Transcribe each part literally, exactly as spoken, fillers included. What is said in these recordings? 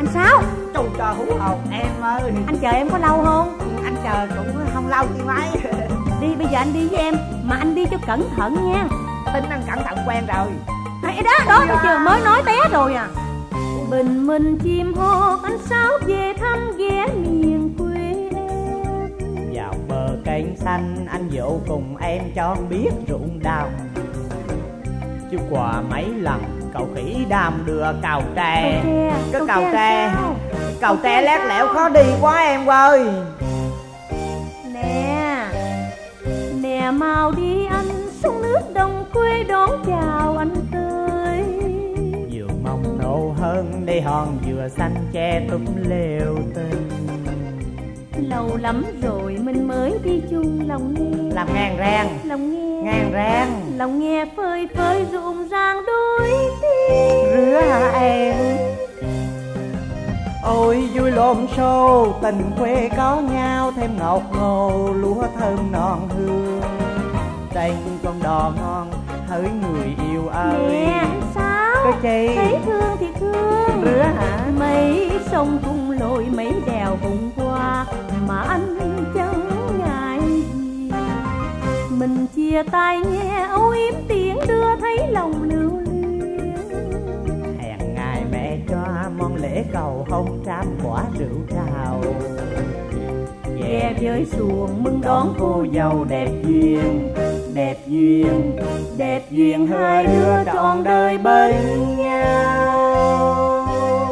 Sáu. Trời trời hú hồn em ơi. Anh chờ em có lâu không? Anh chờ cũng không lâu chi mấy. Đi bây giờ anh đi với em, mà anh đi cho cẩn thận nha. Tính anh cẩn thận quen rồi. À, đó đó tôi chưa mới nói té rồi à. Bình minh chim hót anh Sáu về thăm ghé miền quê em. Vào bờ cánh xanh anh dỗ cùng em cho biết ruộng đồng. Chứ qua mấy lần cậu khỉ đam đưa cầu tre. Cái cầu tre cầu tre lét lẻo khó đi quá em ơi. Nè nè mau đi anh xuống nước đồng quê đón chào anh tới. Vừa mong nổ hơn đây hòn dừa xanh che túm lều tình. Lâu lắm rồi mình mới đi chung lòng nghe. Làm ngang rang Lòng nghe ngang rang lòng nghe phơi phới rộn ràng đôi tim. Rứa hả em? Ôi vui lộn xô tình quê có nhau thêm ngọt ngào lúa thơm non hương. Trên con đò ngon hỡi người yêu ơi. Nè anh Sáu, cái chi thấy thương thì thương. Rứa hả? Mấy sông cung lội mấy đèo vùng qua mà anh chẳng ngại gì. Mình chia tay nghe âu yếm tiếng đưa thấy lòng lưu luyến. Hẹn ngày mẹ cho món lễ cầu hôn trăm quả rượu trào. Về với xuồng mừng đón cô dâu đẹp duyên. Đẹp duyên đẹp duyên hai đứa trọn đời bên nhau.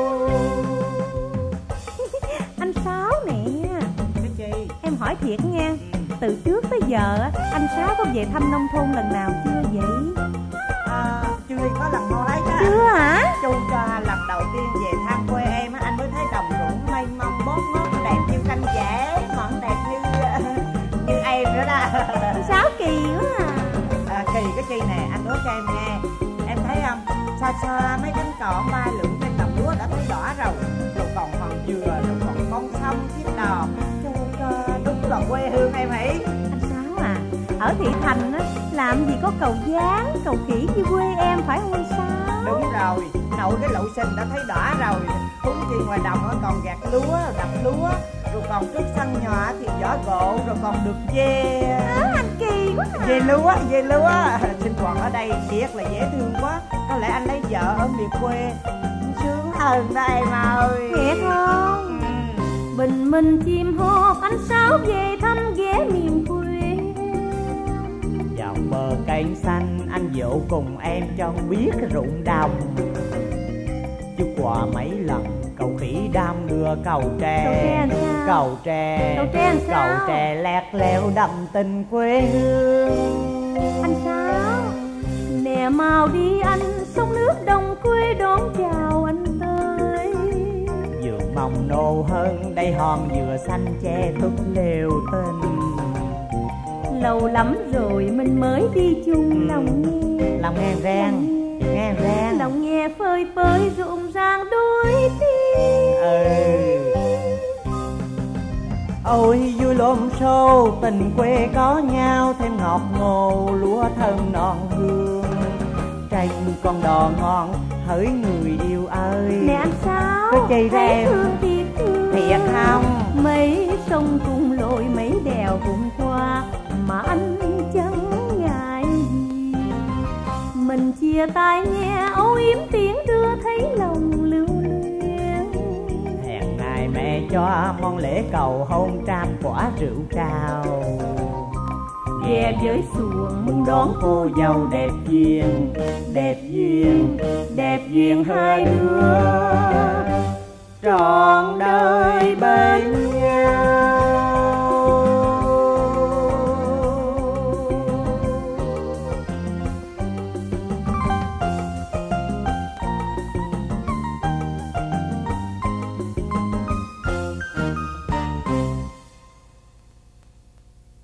Anh Sáu nè. Cái chi? Em hỏi thiệt nha, từ trước tới giờ anh Sáu có về thăm nông thôn lần nào chưa vậy? À, chưa có lần nào ấy đó. Chưa hả? Chu cho lần đầu tiên về thăm quê em á, anh mới thấy đồng ruộng mênh mông bốt ngót đẹp như canh dẻ, mọn đẹp như như em nữa đó. Anh Sáu kỳ quá à. À, kỳ cái chi nè, anh nói cho em nghe. Em thấy không, xa xa mấy cánh cỏ ba lượn trên đồng lúa đã thấy đỏ rồi. Rồi còn hòn dừa, rồi còn con sông chiếc đò. Chu cho đúng là quê hương em hỉ. Anh Sáu à, ở thị thành á làm gì có cầu dáng, cầu khỉ như quê em phải không anh Sáu? Đúng rồi, nội cái lậu sinh đã thấy đỏ rồi. Huống chi ngoài đồng nó còn gạt lúa, đập lúa. Rồi còn trước sân nhỏ thì vỏ gỗ, rồi còn được dê. À, anh kỳ quá à. Dê lúa, dê lúa. Sinh hoạt ở đây thiệt là dễ thương quá. Có lẽ anh lấy vợ ở miền quê sướng hơn đó em ơi. Thiệt không? Ừ. Bình minh chim hót anh Sáu về thăm ghé miền quê. Vào bờ cánh xanh anh dỗ cùng em cho biết cái ruộng đồng. Chứ qua mấy lần cậu khỉ đam đưa cầu tre. Cầu tre Cầu tre cầu tre lét leo đậm tình quê hương. Anh Sáu nè mau đi anh sông nước đồng quê đón chào anh tới. Vừa mong nô hơn đây hòn dừa xanh che thúc lều tình. Lâu lắm rồi mình mới đi chung lòng nghe. Lòng ngang rang ngang rang Lòng nghe phơi phới rộn ràng đôi tim. Ừ. Ôi vui lộn xô tình quê có nhau thêm ngọt ngào lúa thơm non hương. Trên con đò ngon hỡi người yêu ơi. Nè anh Sáu, cái chi ra em? thương thiệt thương. Thiệt không? Mấy sông cùng lội mấy đèo vùng qua mà anh chẳng ngại gì. Mình chia tay nghe âu yếm tiếng đưa thấy lòng lưu luyến. Hẹn ngày mẹ cho món lễ cầu hôn trăm quả rượu trào. Về với xuồng mừng đón cô dâu đẹp duyên. Đẹp duyên đẹp duyên hai đứa trọn đời.